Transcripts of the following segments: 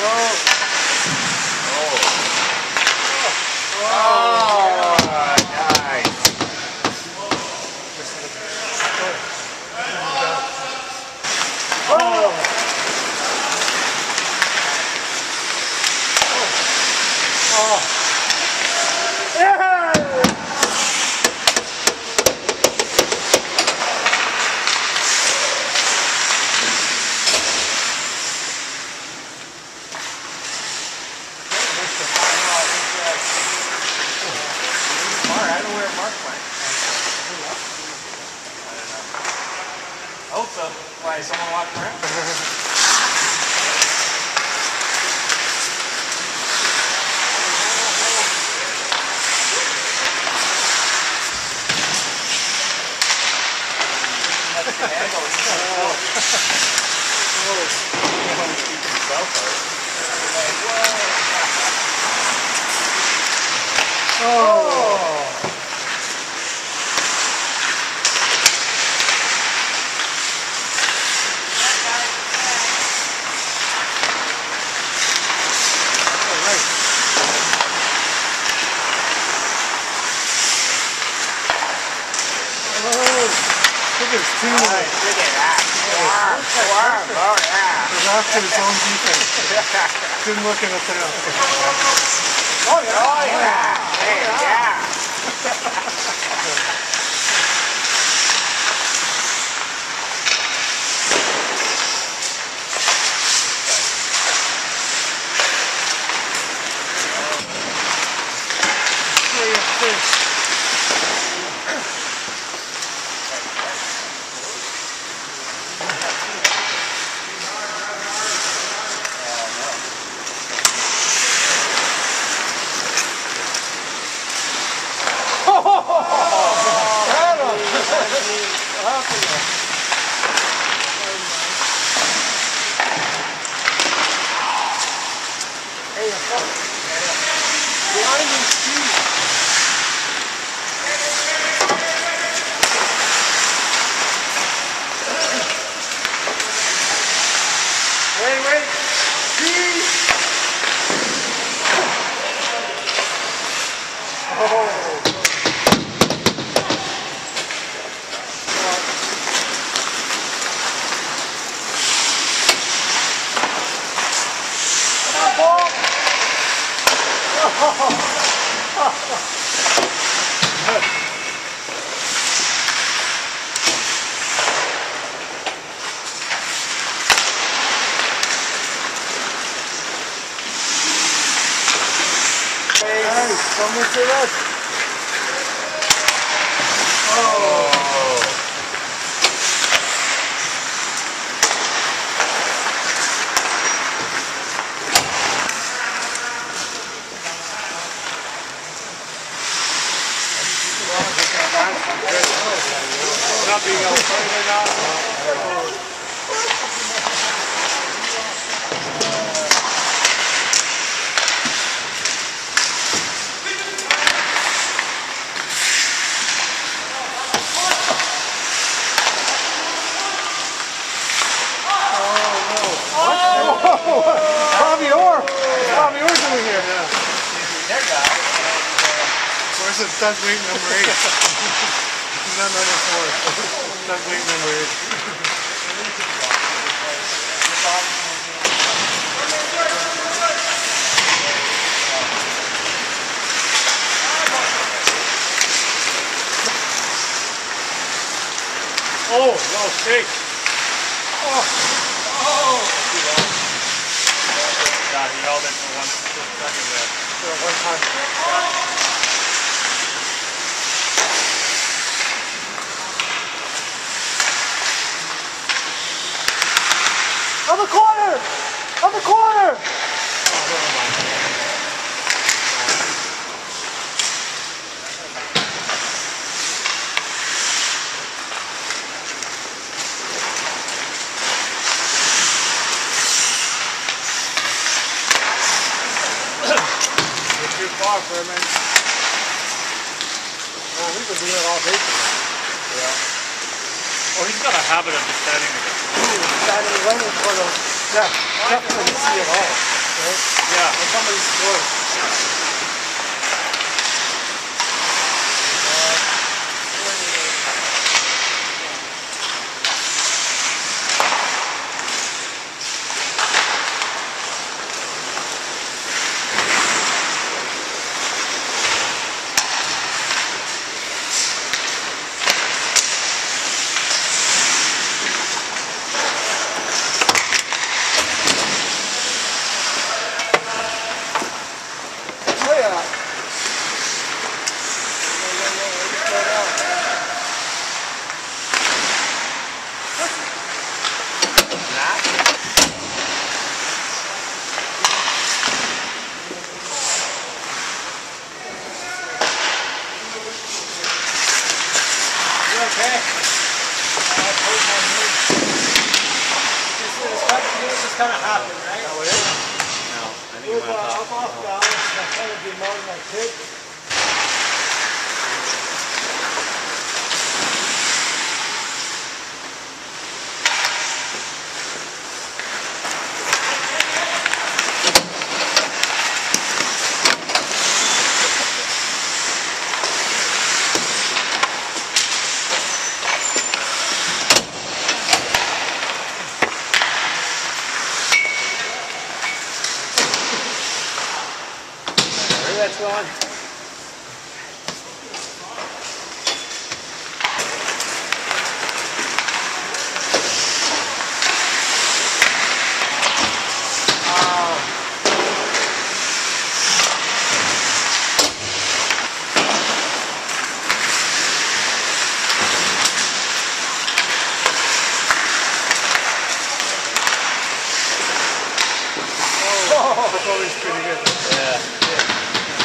Oh, nice. I don't know where Mark went. I hope so. Why, is someone walking around? Look at his team. Look at that. Oh, yeah. He's after his own defense. Didn't look in the tail. Oh, yeah. Hey, yeah. Almost to us. Not being able to play or not. Bobby Orr! Bobby Orr's doing here. Their guy. Where's the Doug weight number 8? He's not number 4. Doug weight number 8. Oh, no shake. Yeah, he held it for 1 second there. For one time. On the corner! On the corner! Too far for him, man. Oh, we've been doing it all day today. Yeah. Oh, he's got a habit of just standing there. Standing running for the definitely see it all. right? Yeah. On somebody's floor. Oh yeah. You okay? This is kind of happened, right? That what it is? No, I think With up off down, that's kind of be more than my kid. Where that's going? That's always pretty good. Yeah.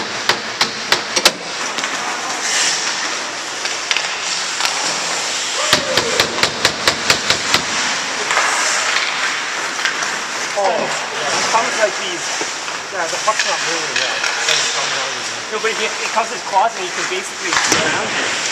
It comes like these. Yeah, the puck's not moving yet. It doesn't come out. No, but it comes as claws and you can basically ground it.